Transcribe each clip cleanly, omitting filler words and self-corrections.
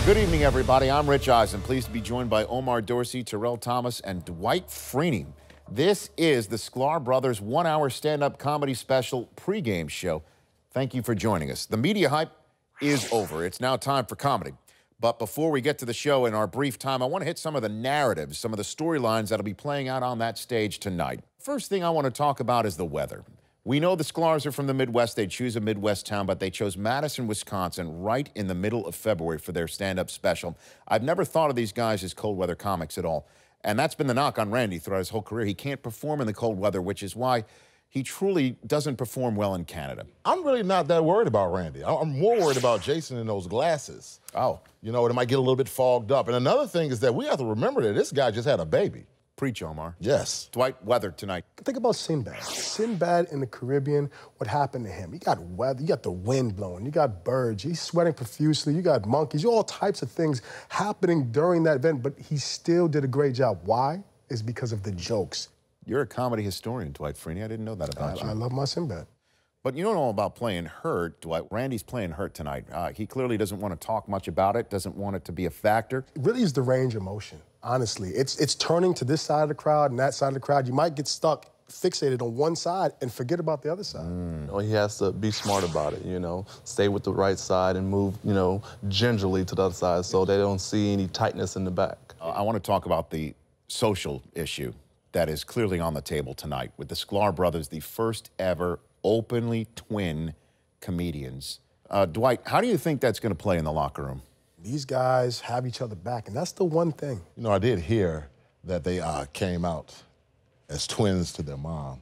Good evening, everybody. I'm Rich Eisen. Pleased to be joined by Omar Dorsey, Terrell Thomas, and Dwight Freeney. This is the Sklar Brothers one-hour stand-up comedy special pregame show. Thank you for joining us. The media hype is over. It's now time for comedy. But before we get to the show in our brief time, I want to hit some of the narratives, some of the storylines that'll be playing out on that stage tonight. First thing I want to talk about is the weather. We know the Sklars are from the Midwest. They choose a Midwest town, but they chose Madison, Wisconsin, right in the middle of February for their stand-up special. I've never thought of these guys as cold weather comics at all. And that's been the knock on Randy throughout his whole career. He can't perform in the cold weather, which is why he truly doesn't perform well in Canada. I'm really not that worried about Randy. I'm more worried about Jason and those glasses. Oh. You know, it might get a little bit fogged up. And another thing is that we have to remember that this guy just had a baby. Preach, Omar. Yes. Dwight, weather tonight. Think about Sinbad. Sinbad in the Caribbean, what happened to him? You got weather, you got the wind blowing, you got birds, he's sweating profusely, you got monkeys, all types of things happening during that event, but he still did a great job. Why? It's because of the jokes. You're a comedy historian, Dwight Freeney. I didn't know that about you. I love my Sinbad. But you don't know about playing hurt, Dwight. Randy's playing hurt tonight. He clearly doesn't want to talk much about it, doesn't want it to be a factor. It really is the range of motion, honestly. It's turning to this side of the crowd and that side of the crowd. You might get stuck, fixated on one side and forget about the other side. You know, he has to be smart about it, you know, stay with the right side and move, you know, gingerly to the other side so they don't see any tightness in the back. I want to talk about the social issue that is clearly on the table tonight with the Sklar brothers, the first ever openly twin comedians. Dwight, how do you think that's going to play in the locker room? These guys have each other back, and that's the one thing. You know, I did hear that they came out as twins to their mom.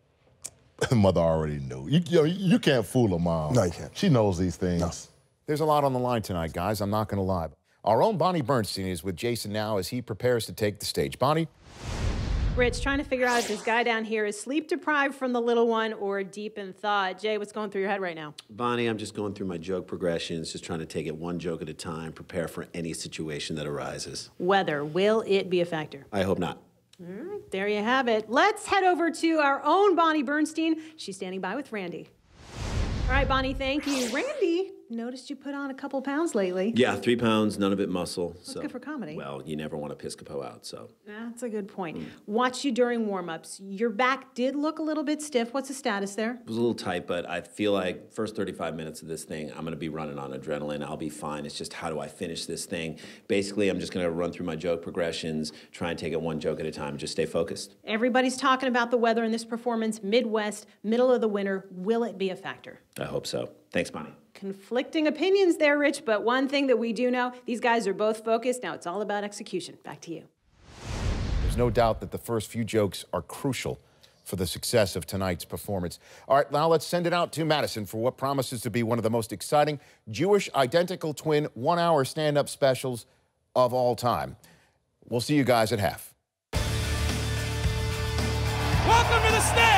Mother already knew. You can't fool a mom. No, you can't. She knows these things. No. There's a lot on the line tonight, guys. I'm not going to lie. Our own Bonnie Bernstein is with Jason now as he prepares to take the stage. Bonnie? Rich, trying to figure out if this guy down here is sleep-deprived from the little one or deep in thought. Jay, what's going through your head right now? Bonnie, I'm just going through my joke progressions, just trying to take it one joke at a time, prepare for any situation that arises. Weather, will it be a factor? I hope not. All right, there you have it. Let's head over to our own Bonnie Bernstein. She's standing by with Randy. All right, Bonnie, thank you. Randy, noticed you put on a couple pounds lately. Yeah, 3 pounds, none of it muscle. That's good for comedy. Well, you never want to piss Capo out, so. That's a good point. Watch you during warm-ups. Your back did look a little bit stiff. What's the status there? It was a little tight, but I feel like first 35 minutes of this thing, I'm going to be running on adrenaline. I'll be fine. It's just how do I finish this thing? Basically, I'm just going to run through my joke progressions, try and take it one joke at a time, just stay focused. Everybody's talking about the weather in this performance. Midwest, middle of the winter. Will it be a factor? I hope so. Thanks, Bonnie. Conflicting opinions there, Rich, but one thing that we do know, these guys are both focused. Now it's all about execution. Back to you. There's no doubt that the first few jokes are crucial for the success of tonight's performance. All right, now let's send it out to Madison for what promises to be one of the most exciting Jewish identical twin one-hour stand-up specials of all time. We'll see you guys at half. Welcome to the stage,